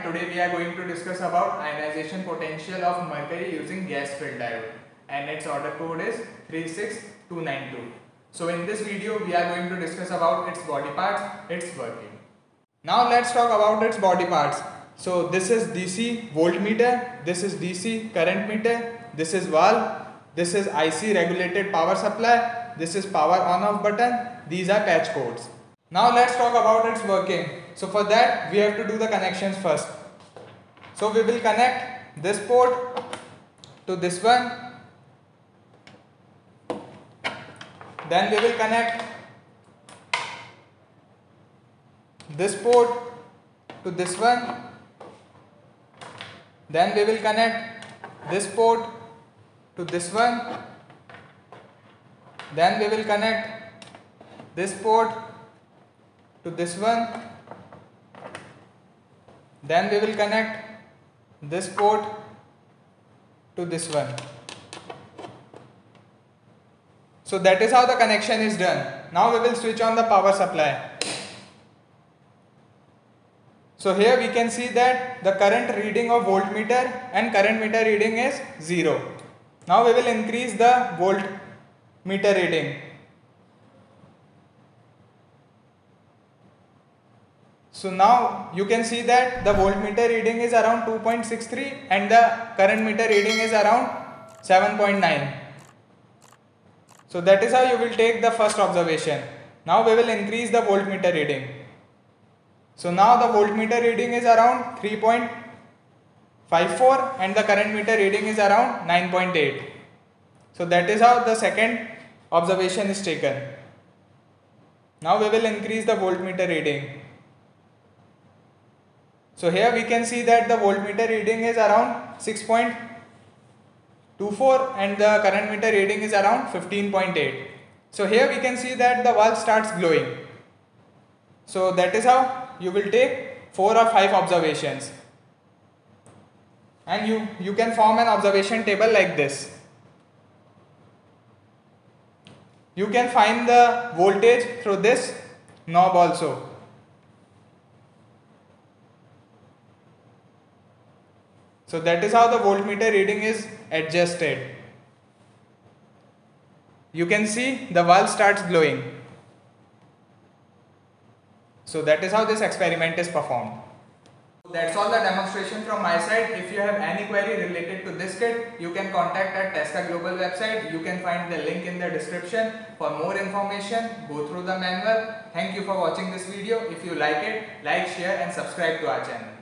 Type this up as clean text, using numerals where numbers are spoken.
today we are going to discuss about ionization potential of mercury using gas filled diode, and its order code is 36292. So in this video we are going to discuss about its body parts, its working. Now let's talk about its body parts. So this is DC voltmeter, this is DC current meter, this is valve, this is IC regulated power supply, this is power on off button, these are patch codes. Now let's talk about its working. So for that we have to do the connections first. So we will connect this port to this one, then we will connect this port to this one, then we will connect this port to this one, then we will connect this port to this one, then we will connect this port to this one. So that is how the connection is done. Now we will switch on the power supply. So here we can see that the current reading of voltmeter and current meter reading is 0. Now we will increase the voltmeter reading. So now you can see that the voltmeter reading is around 2.63 and the current meter reading is around 7.9. So that is how you will take the first observation. Now we will increase the voltmeter reading. So now the voltmeter reading is around 3.54 and the current meter reading is around 9.8. So that is how the second observation is taken. Now we will increase the voltmeter reading. So here we can see that the voltmeter reading is around 6.24 and the current meter reading is around 15.8. So here we can see that the valve starts glowing. So that is how you will take 4 or 5 observations. And you can form an observation table like this. You can find the voltage through this knob also. So that is how the voltmeter reading is adjusted. You can see the valve starts glowing. So that is how this experiment is performed. That's all the demonstration from my side. If you have any query related to this kit, you can contact at Tesca Global website. You can find the link in the description. For more information, go through the manual. Thank you for watching this video. If you like it, like, share and subscribe to our channel.